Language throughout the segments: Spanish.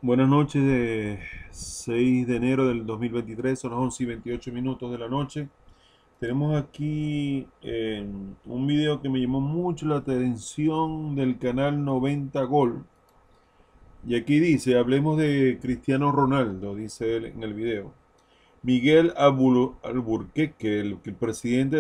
Buenas noches de 6 de enero del 2023, son las 11:28 de la noche. Tenemos aquí un video que me llamó mucho la atención del canal 90 Gol. Y aquí dice, hablemos de Cristiano Ronaldo, dice él en el video. Miguel Alburquerque, el presidente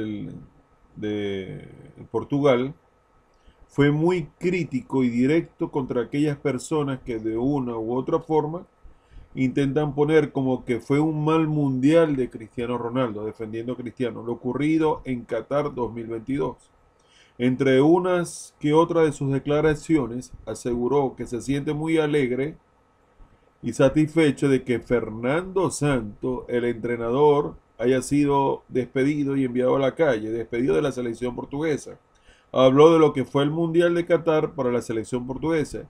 de Portugal, fue muy crítico y directo contra aquellas personas que de una u otra forma intentan poner como que fue un mal mundial de Cristiano Ronaldo, defendiendo a Cristiano, lo ocurrido en Qatar 2022. Entre unas que otras de sus declaraciones, aseguró que se siente muy alegre y satisfecho de que Fernando Santos, el entrenador, haya sido despedido y enviado a la calle, despedido de la selección portuguesa. Habló de lo que fue el Mundial de Qatar para la selección portuguesa.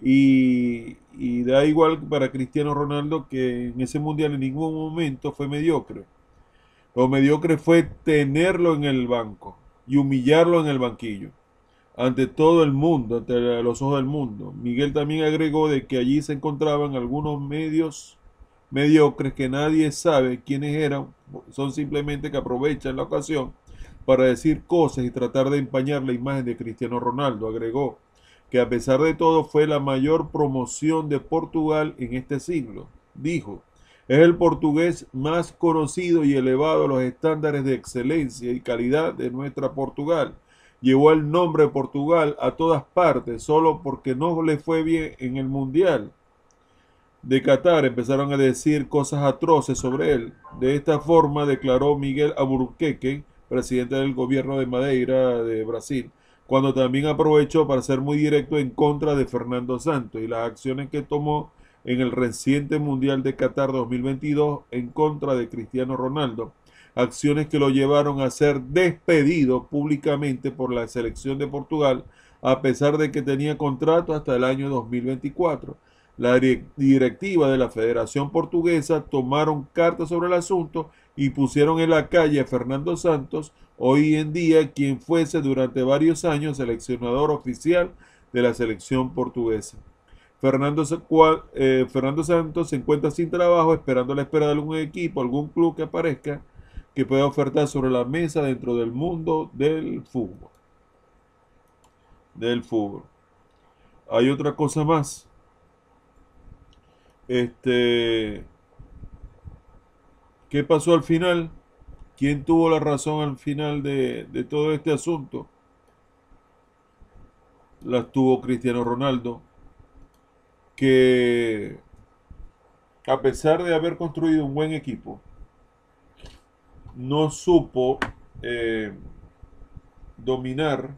Y da igual para Cristiano Ronaldo que en ese Mundial en ningún momento fue mediocre. Lo mediocre fue tenerlo en el banco y humillarlo en el banquillo ante todo el mundo, ante los ojos del mundo. Miguel también agregó de que allí se encontraban algunos medios mediocres que nadie sabe quiénes eran, son simplemente que aprovechan la ocasión para decir cosas y tratar de empañar la imagen de Cristiano Ronaldo. Agregó que a pesar de todo fue la mayor promoción de Portugal en este siglo. Dijo, es el portugués más conocido y elevado a los estándares de excelencia y calidad de nuestra Portugal. Llevó el nombre de Portugal a todas partes solo porque no le fue bien en el Mundial de Qatar. Empezaron a decir cosas atroces sobre él. De esta forma declaró Miguel Albuquerque, presidente del gobierno de Madeira de Brasil, cuando también aprovechó para ser muy directo en contra de Fernando Santos y las acciones que tomó en el reciente Mundial de Qatar 2022 en contra de Cristiano Ronaldo, acciones que lo llevaron a ser despedido públicamente por la selección de Portugal, a pesar de que tenía contrato hasta el año 2024. La directiva de la Federación Portuguesa tomaron cartas sobre el asunto y pusieron en la calle a Fernando Santos, hoy en día quien fuese durante varios años seleccionador oficial de la selección portuguesa. Fernando Santos se encuentra sin trabajo, esperando la espera de algún equipo, algún club que aparezca, que pueda ofertar sobre la mesa dentro del mundo del fútbol. Del fútbol. Hay otra cosa más. Este, ¿Qué pasó al final? ¿Quién tuvo la razón al final de todo este asunto? Las tuvo Cristiano Ronaldo, que a pesar de haber construido un buen equipo, no supo eh, dominar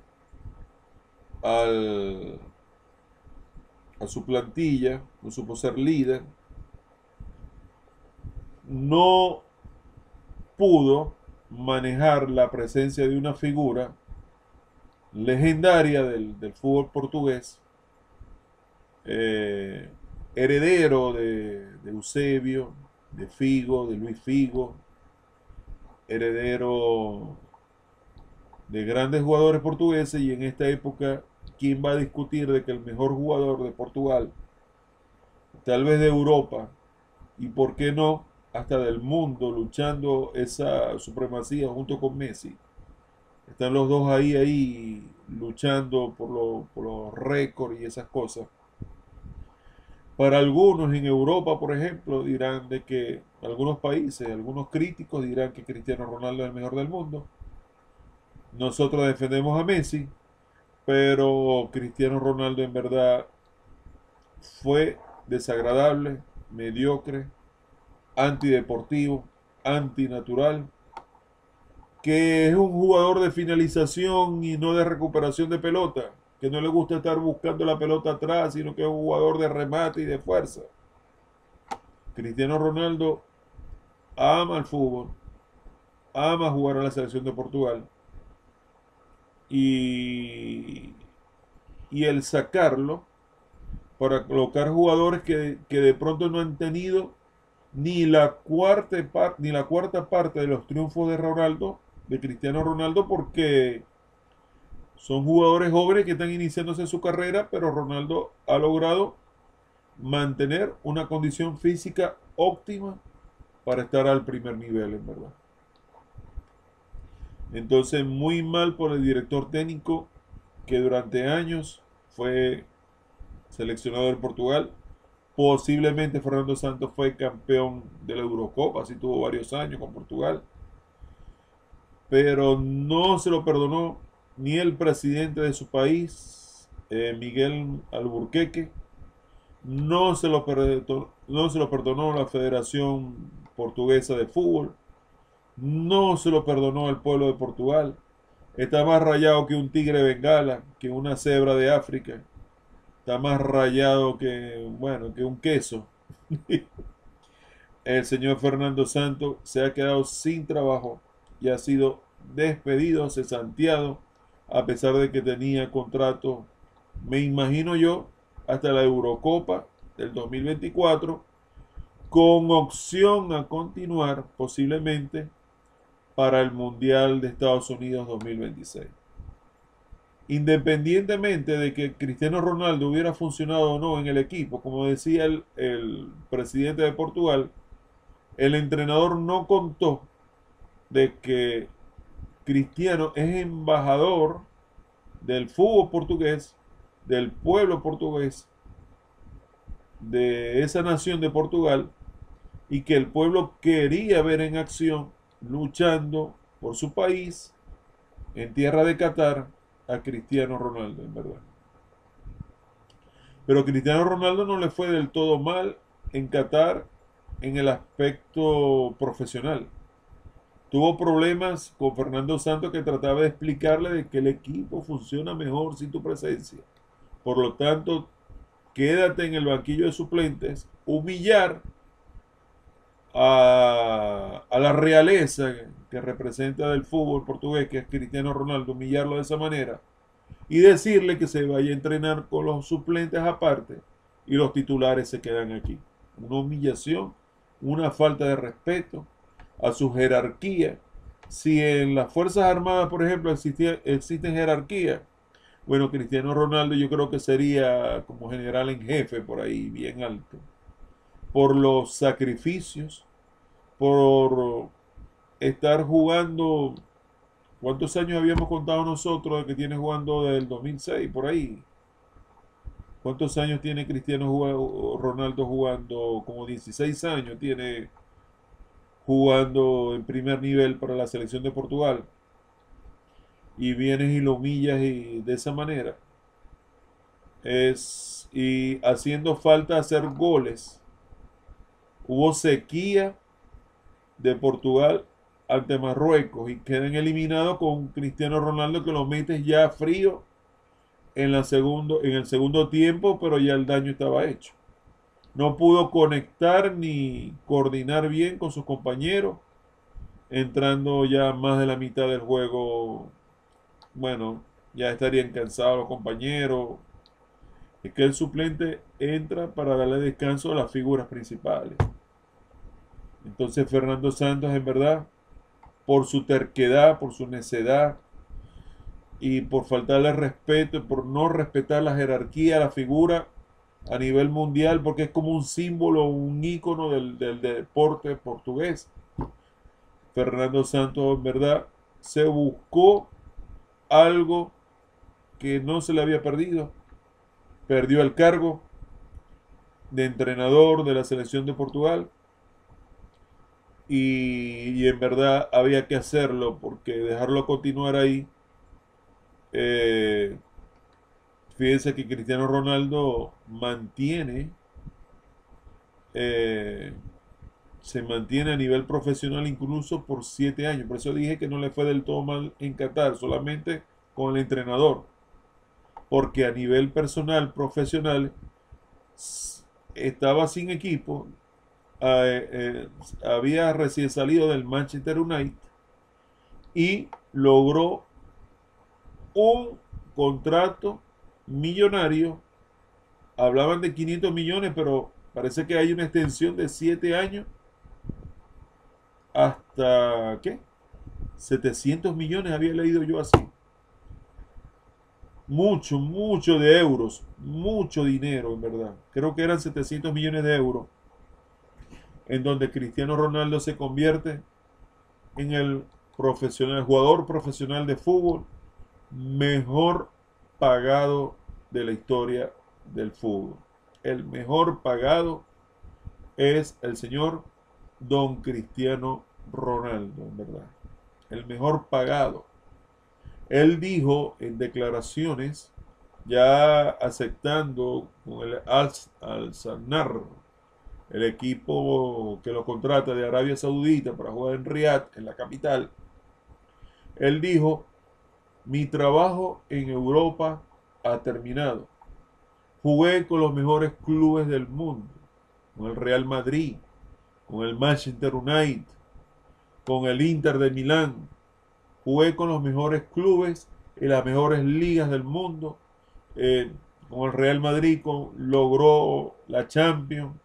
al, a su plantilla, no supo ser líder, no pudo manejar la presencia de una figura legendaria del fútbol portugués, eh, heredero de Eusebio, de Figo, de Luis Figo, heredero de grandes jugadores portugueses, y en esta época, ¿quién va a discutir de que el mejor jugador de Portugal, tal vez de Europa, y por qué no, hasta del mundo, luchando esa supremacía junto con Messi? Están los dos ahí luchando por los récords y esas cosas. Para algunos en Europa, por ejemplo, dirán de que algunos países, algunos críticos dirán que Cristiano Ronaldo es el mejor del mundo. Nosotros defendemos a Messi, pero Cristiano Ronaldo en verdad fue desagradable, mediocre, antideportivo, antinatural, que es un jugador de finalización y no de recuperación de pelota, que no le gusta estar buscando la pelota atrás, sino que es un jugador de remate y de fuerza. Cristiano Ronaldo ama el fútbol, ama jugar a la selección de Portugal, y, y el sacarlo para colocar jugadores que de pronto no han tenido ni la cuarta parte de los triunfos de Ronaldo, de Cristiano Ronaldo, porque son jugadores jóvenes que están iniciándose su carrera, pero Ronaldo ha logrado mantener una condición física óptima para estar al primer nivel, en verdad. Entonces, muy mal por el director técnico que durante años fue seleccionado de Portugal. Posiblemente Fernando Santos fue campeón de la Eurocopa, así tuvo varios años con Portugal, pero no se lo perdonó ni el presidente de su país, Miguel Alburquerque, no se lo perdonó la Federación Portuguesa de Fútbol, no se lo perdonó el pueblo de Portugal. Está más rayado que un tigre bengala, que una cebra de África. Está más rayado que, bueno, que un queso. El señor Fernando Santos se ha quedado sin trabajo y ha sido despedido, cesanteado, a pesar de que tenía contrato, me imagino yo, hasta la Eurocopa del 2024, con opción a continuar posiblemente para el Mundial de Estados Unidos 2026. Independientemente de que Cristiano Ronaldo hubiera funcionado o no en el equipo, como decía el presidente de Portugal, el entrenador no contó de que Cristiano es embajador del fútbol portugués, del pueblo portugués, de esa nación de Portugal, y que el pueblo quería ver en acción, luchando por su país, en tierra de Qatar, a Cristiano Ronaldo, en verdad. Pero Cristiano Ronaldo no le fue del todo mal en Qatar en el aspecto profesional. Tuvo problemas con Fernando Santos, que trataba de explicarle de que el equipo funciona mejor sin tu presencia. Por lo tanto, quédate en el banquillo de suplentes, humillar a la realeza que representa del fútbol portugués, que es Cristiano Ronaldo, humillarlo de esa manera y decirle que se vaya a entrenar con los suplentes aparte y los titulares se quedan aquí. Una humillación, una falta de respeto a su jerarquía. Si en las Fuerzas Armadas, por ejemplo, existen jerarquía, bueno, Cristiano Ronaldo yo creo que sería como general en jefe por ahí, bien alto, por los sacrificios, por estar jugando. ¿Cuántos años habíamos contado nosotros de que tiene jugando del 2006 por ahí? ¿Cuántos años tiene Ronaldo jugando? Como 16 años tiene jugando en primer nivel para la selección de Portugal. Y vienes y lo humillas y de esa manera. Y haciendo falta hacer goles. Hubo sequía de Portugal ante Marruecos y quedan eliminados con Cristiano Ronaldo, que lo metes ya frío en el segundo tiempo, pero ya el daño estaba hecho. No pudo conectar ni coordinar bien con sus compañeros, entrando ya más de la mitad del juego. Bueno, ya estarían cansados los compañeros. Es que el suplente entra para darle descanso a las figuras principales. Entonces Fernando Santos, en verdad, por su terquedad, por su necedad y por faltarle respeto, por no respetar la jerarquía, la figura a nivel mundial, porque es como un símbolo, un ícono del deporte portugués. Fernando Santos, en verdad, se buscó algo que no se le había perdido. Perdió el cargo de entrenador de la selección de Portugal y en verdad había que hacerlo, porque dejarlo continuar ahí, eh, fíjense que Cristiano Ronaldo eh, se mantiene a nivel profesional incluso por 7 años. Por eso dije que no le fue del todo mal en Qatar, solamente con el entrenador. Porque a nivel personal, profesional, estaba sin equipo, había recién salido del Manchester United y logró un contrato millonario. Hablaban de 500 millones, pero parece que hay una extensión de 7 años hasta, ¿qué? 700 millones había leído yo así. mucho de euros, mucho dinero en verdad. Creo que eran 700 millones de euros, en donde Cristiano Ronaldo se convierte en el profesional, jugador profesional de fútbol mejor pagado de la historia del fútbol. El mejor pagado es el señor Don Cristiano Ronaldo, en verdad. El mejor pagado. Él dijo en declaraciones, ya aceptando con el Al-Sanar, el equipo que lo contrata de Arabia Saudita para jugar en Riyadh, en la capital, él dijo: mi trabajo en Europa ha terminado. Jugué con los mejores clubes del mundo, con el Real Madrid, con el Manchester United, con el Inter de Milán. Jugué con los mejores clubes y las mejores ligas del mundo. Con el Real Madrid logró la Champions,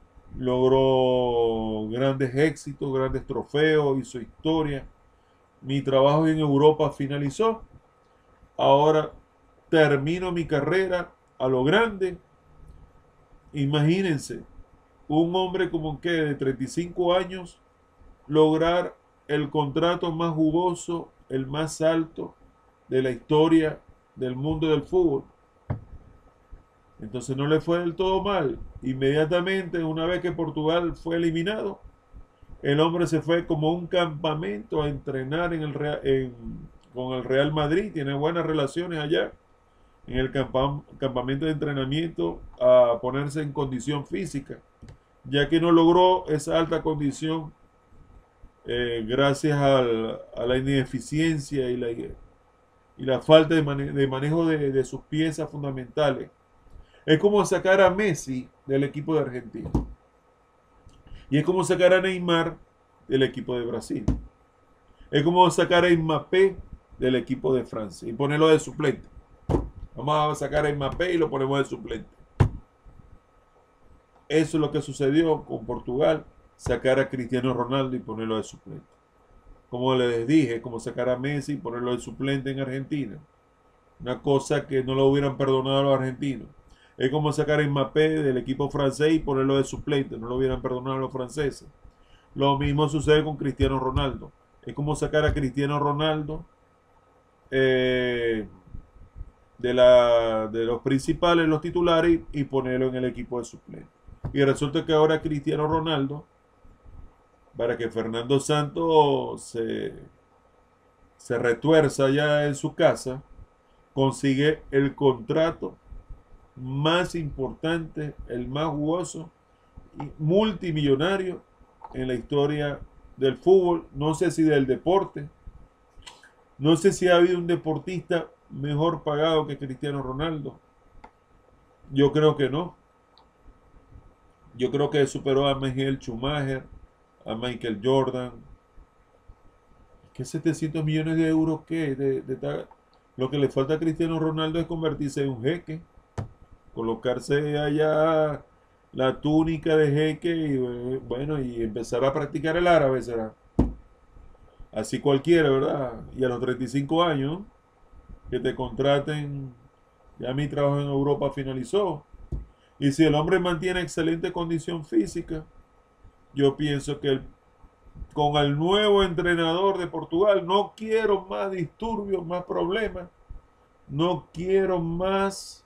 logró grandes éxitos, grandes trofeos, hizo historia. Mi trabajo en Europa finalizó. Ahora termino mi carrera a lo grande. Imagínense, un hombre como que de 35 años lograr el contrato más jugoso, el más alto de la historia del mundo del fútbol. Entonces no le fue del todo mal. Inmediatamente, una vez que Portugal fue eliminado, el hombre se fue como un campamento a entrenar con el Real Madrid. Tiene buenas relaciones allá en el campamento de entrenamiento, a ponerse en condición física, ya que no logró esa alta condición gracias a la ineficiencia y la falta de manejo de sus piezas fundamentales. Es como sacar a Messi del equipo de Argentina. Y es como sacar a Neymar del equipo de Brasil. Es como sacar a Mbappé del equipo de Francia y ponerlo de suplente. Vamos a sacar a Mbappé y lo ponemos de suplente. Eso es lo que sucedió con Portugal. Sacar a Cristiano Ronaldo y ponerlo de suplente. Como les dije, como sacar a Messi y ponerlo de suplente en Argentina. Una cosa que no lo hubieran perdonado a los argentinos. Es como sacar a Mbappé del equipo francés y ponerlo de suplente. No lo hubieran perdonado a los franceses. Lo mismo sucede con Cristiano Ronaldo. Es como sacar a Cristiano Ronaldo de los principales, los titulares, y ponerlo en el equipo de suplente. Y resulta que ahora Cristiano Ronaldo, para que Fernando Santos se retuerza ya en su casa, consigue el contrato más importante, el más jugoso y multimillonario en la historia del fútbol. No sé si del deporte. No sé si ha habido un deportista mejor pagado que Cristiano Ronaldo. Yo creo que no. Yo creo que superó a Michael Schumacher, a Michael Jordan. ¿Qué 700 millones de euros qué? Lo que le falta a Cristiano Ronaldo es convertirse en un jeque. Colocarse allá la túnica de jeque y bueno, y empezar a practicar el árabe, será. Así cualquiera, ¿verdad? Y a los 35 años, que te contraten, ya mi trabajo en Europa finalizó. Y si el hombre mantiene excelente condición física, yo pienso que con el nuevo entrenador de Portugal, no quiero más disturbios, más problemas, no quiero más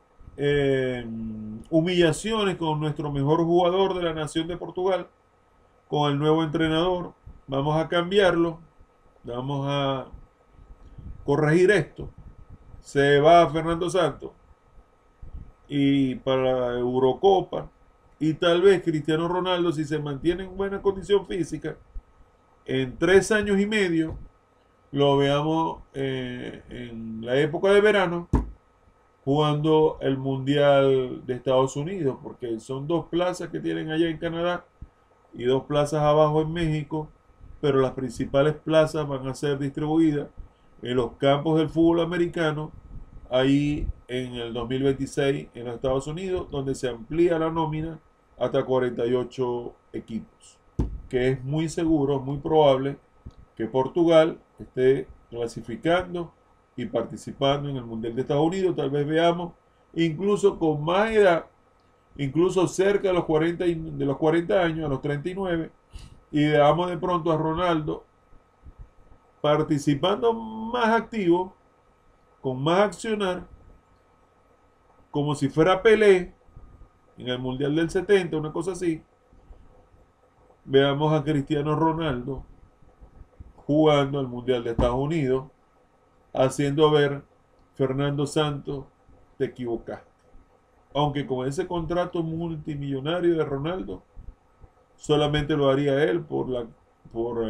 humillaciones con nuestro mejor jugador de la nación de Portugal. Con el nuevo entrenador vamos a cambiarlo, vamos a corregir esto. Se va Fernando Santos y para la Eurocopa, y tal vez Cristiano Ronaldo, si se mantiene en buena condición física, en 3 años y medio lo veamos en la época de verano jugando el Mundial de Estados Unidos, porque son 2 plazas que tienen allá en Canadá y 2 plazas abajo en México, pero las principales plazas van a ser distribuidas en los campos del fútbol americano, ahí en el 2026 en los Estados Unidos, donde se amplía la nómina hasta 48 equipos, que es muy seguro, muy probable que Portugal esté clasificando y participando en el Mundial de Estados Unidos. Tal vez veamos incluso con más edad, incluso cerca de los 40, de los 40 años, a los 39, y veamos de pronto a Ronaldo participando más activo, con más accionar, como si fuera Pelé en el Mundial del 70, una cosa así. Veamos a Cristiano Ronaldo jugando al Mundial de Estados Unidos, haciendo ver, Fernando Santos, te equivocaste. Aunque con ese contrato multimillonario de Ronaldo, solamente lo haría él por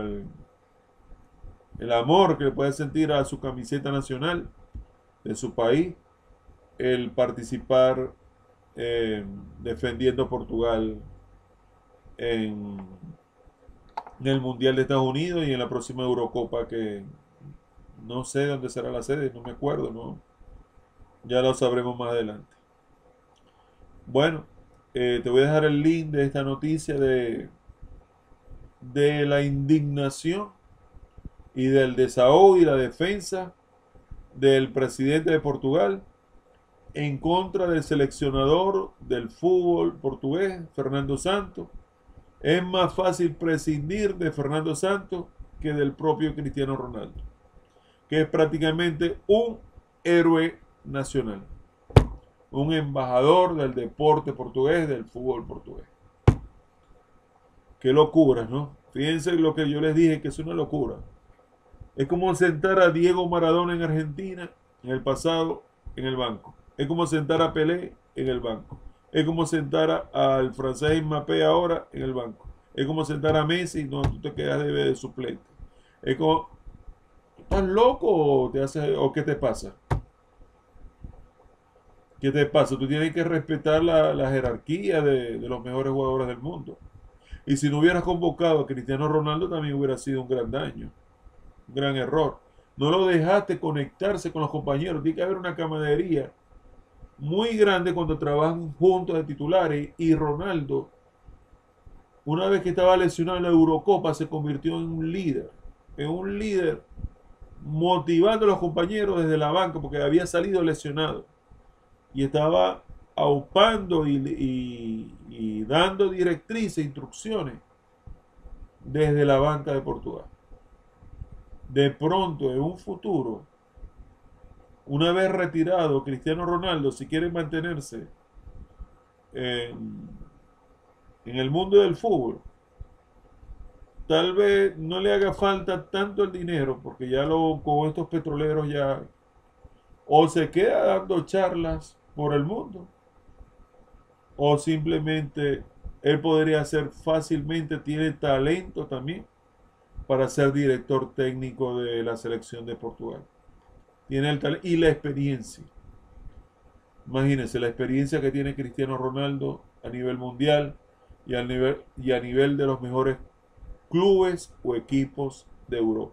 el amor que le puede sentir a su camiseta nacional de su país, el participar defendiendo a Portugal en, en el Mundial de Estados Unidos y en la próxima Eurocopa, que no sé dónde será la sede, no me acuerdo, ¿no? Ya lo sabremos más adelante. Bueno, te voy a dejar el link de esta noticia de la indignación y del desahogo y la defensa del presidente de Portugal en contra del seleccionador del fútbol portugués, Fernando Santos. Es más fácil prescindir de Fernando Santos que del propio Cristiano Ronaldo, que es prácticamente un héroe nacional, un embajador del deporte portugués, del fútbol portugués. Qué locura, ¿no? Fíjense lo que yo les dije, que es una locura. Es como sentar a Diego Maradona en Argentina, en el pasado, en el banco. Es como sentar a Pelé en el banco. Es como sentar al francés Mbappé ahora en el banco. Es como sentar a Messi, no, tú te quedas de suplente. Es como, ¿estás loco o qué te pasa? ¿Qué te pasa? Tú tienes que respetar la jerarquía de los mejores jugadores del mundo. Y si no hubieras convocado a Cristiano Ronaldo, también hubiera sido un gran daño, un gran error. No lo dejaste conectarse con los compañeros. Tiene que haber una camaradería muy grande cuando trabajan juntos de titulares. Y Ronaldo, una vez que estaba lesionado en la Eurocopa, se convirtió en un líder motivando a los compañeros desde la banca porque había salido lesionado y estaba aupando y dando directrices, instrucciones desde la banca de Portugal. De pronto, en un futuro, una vez retirado, Cristiano Ronaldo, si quiere mantenerse en el mundo del fútbol, tal vez no le haga falta tanto el dinero, porque ya con estos petroleros ya, o se queda dando charlas por el mundo, o simplemente él podría ser fácilmente, tiene talento también para ser director técnico de la selección de Portugal. Tiene el talento y la experiencia. Imagínense la experiencia que tiene Cristiano Ronaldo a nivel mundial y a nivel de los mejores clubes o equipos de Europa.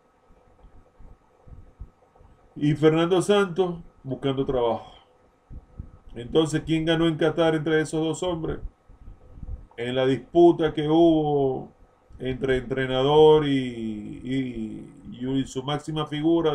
Y Fernando Santos buscando trabajo. Entonces, ¿quién ganó en Qatar entre esos dos hombres? En la disputa que hubo entre entrenador y su máxima figura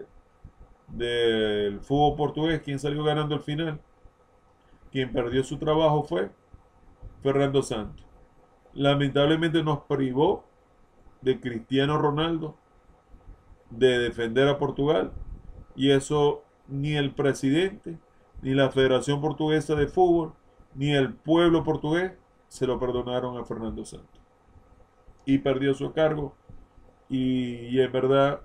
del fútbol portugués, ¿quién salió ganando al final? Quien perdió su trabajo fue Fernando Santos. Lamentablemente nos privó de Cristiano Ronaldo de defender a Portugal, y eso ni el presidente, ni la Federación Portuguesa de Fútbol, ni el pueblo portugués se lo perdonaron a Fernando Santos. Y perdió su cargo, y en verdad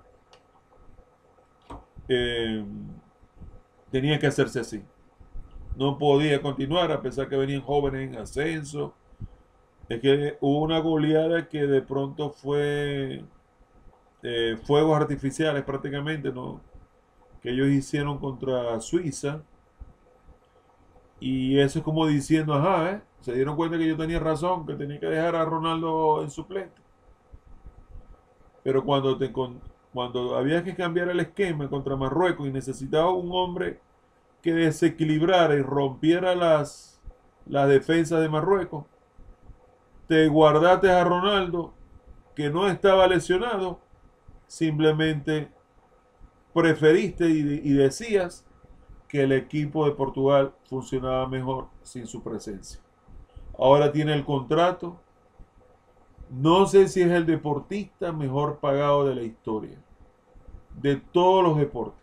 tenía que hacerse así. No podía continuar a pesar que venían jóvenes en ascenso. Es que hubo una goleada que de pronto fue fuegos artificiales prácticamente, ¿no? Que ellos hicieron contra Suiza. Y eso es como diciendo, ajá, se dieron cuenta que yo tenía razón, que tenía que dejar a Ronaldo en suplente. Pero cuando había que cambiar el esquema contra Marruecos y necesitaba un hombre que desequilibrara y rompiera las defensas de Marruecos, te guardaste a Ronaldo, que no estaba lesionado, simplemente preferiste y decías que el equipo de Portugal funcionaba mejor sin su presencia. Ahora tiene el contrato. No sé si es el deportista mejor pagado de la historia, de todos los deportes.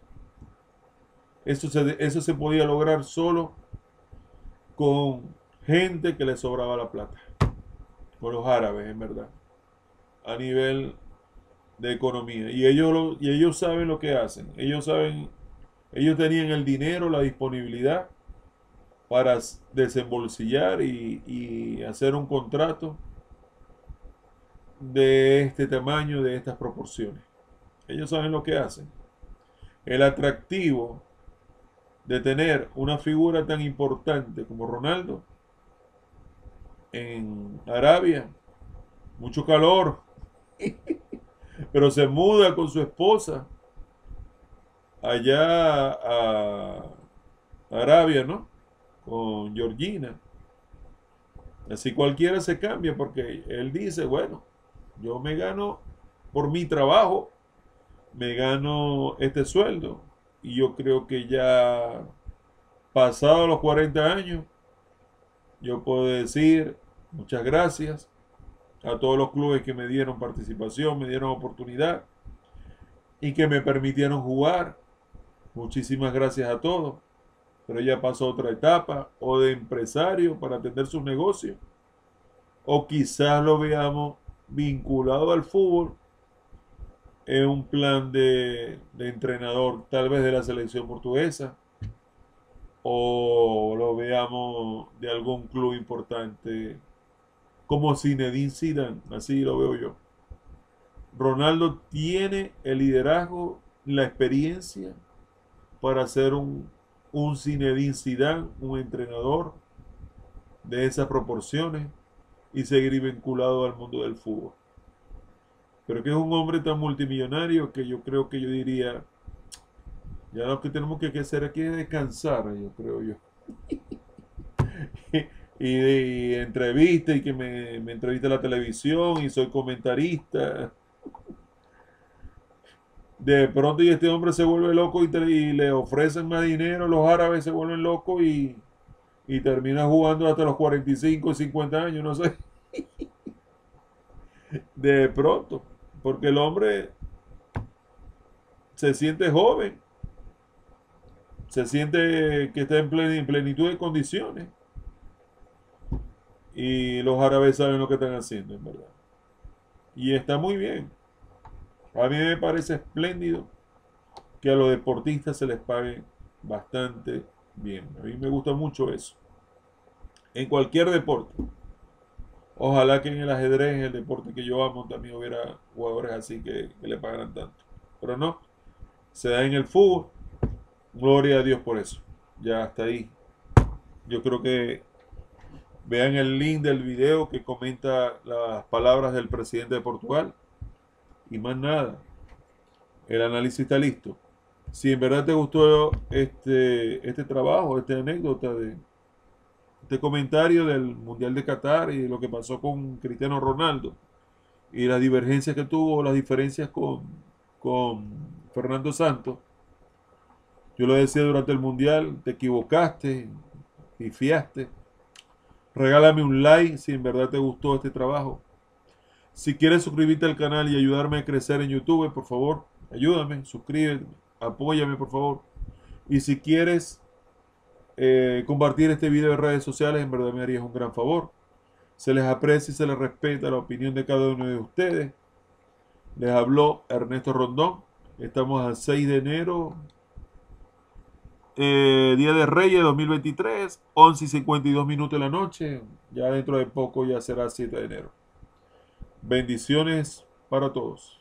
Eso se podía lograr solo con gente que le sobraba la plata, con los árabes, en verdad, a nivel de economía. Y ellos saben lo que hacen. Ellos tenían el dinero, la disponibilidad para desembolsillar y hacer un contrato de este tamaño, de estas proporciones. Ellos saben lo que hacen. El atractivo de tener una figura tan importante como Ronaldo en Arabia, mucho calor, pero se muda con su esposa allá a Arabia, ¿no? Con Georgina. Así cualquiera se cambia porque él dice, bueno, yo me gano por mi trabajo, me gano este sueldo y yo creo que ya pasado los 40 años, yo puedo decir muchas gracias a todos los clubes que me dieron participación, me dieron oportunidad y que me permitieron jugar. Muchísimas gracias a todos. Pero ya pasó otra etapa, o de empresario para atender sus negocios, o quizás lo veamos vinculado al fútbol en un plan de entrenador, tal vez de la selección portuguesa, o lo veamos de algún club importante como Zinedine Zidane, así lo veo yo. Ronaldo tiene el liderazgo, la experiencia para ser un Zinedine Zidane, un entrenador de esas proporciones y seguir vinculado al mundo del fútbol. Pero que es un hombre tan multimillonario que yo creo que yo diría, ya lo que tenemos que hacer aquí es descansar, yo creo yo. y entrevista y que me entrevista a la televisión y soy comentarista. De pronto y este hombre se vuelve loco y le ofrecen más dinero, los árabes se vuelven locos y termina jugando hasta los 45 y 50 años, no sé. De pronto, porque el hombre se siente joven, se siente que está en plenitud de condiciones y los árabes saben lo que están haciendo, en verdad. Y está muy bien. A mí me parece espléndido que a los deportistas se les pague bastante bien. A mí me gusta mucho eso. En cualquier deporte. Ojalá que en el ajedrez, el deporte que yo amo, también hubiera jugadores así que le pagaran tanto. Pero no, se da en el fútbol. Gloria a Dios por eso. Ya hasta ahí. Yo creo que vean el link del video que comenta las palabras del presidente de Portugal. Y más nada. El análisis está listo. Si en verdad te gustó este trabajo, esta anécdota de este comentario del Mundial de Qatar y de lo que pasó con Cristiano Ronaldo y las divergencias que tuvo, las diferencias con Fernando Santos, yo lo decía durante el Mundial, te equivocaste y fiaste. Regálame un like si en verdad te gustó este trabajo. Si quieres suscribirte al canal y ayudarme a crecer en YouTube, por favor, ayúdame, suscríbete, apóyame, por favor. Y si quieres compartir este video en redes sociales, en verdad me harías un gran favor. Se les aprecia y se les respeta la opinión de cada uno de ustedes. Les habló Ernesto Rondón. Estamos a 6 de enero, Día de Reyes 2023, 11:52 de la noche. Ya dentro de poco ya será 7 de enero. Bendiciones para todos.